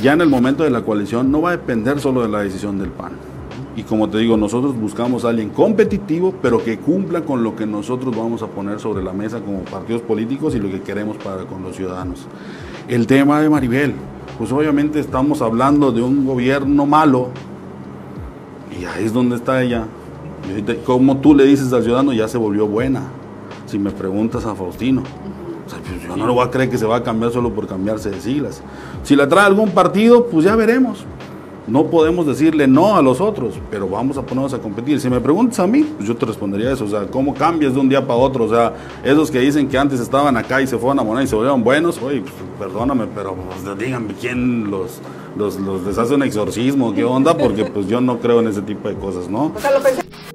ya en el momento de la coalición no va a depender solo de la decisión del PAN. Y como te digo, nosotros buscamos a alguien competitivo, pero que cumpla con lo que nosotros vamos a poner sobre la mesa como partidos políticos y lo que queremos para con los ciudadanos. El tema de Maribel, pues obviamente estamos hablando de un gobierno malo, y ahí es donde está ella. Como tú le dices al ciudadano, ya se volvió buena, si me preguntas a Faustino. O sea, pues yo no le voy a creer que se va a cambiar solo por cambiarse de siglas. Si la trae algún partido, pues ya veremos. No podemos decirle no a los otros, pero vamos a ponernos a competir. Si me preguntas a mí, pues yo te respondería eso. O sea, ¿cómo cambias de un día para otro? O sea, esos que dicen que antes estaban acá y se fueron a Morena y se volvieron buenos, oye, pues, perdóname, pero pues, díganme quién les hace un exorcismo, qué onda, porque pues yo no creo en ese tipo de cosas, ¿no? O sea, lo pensé.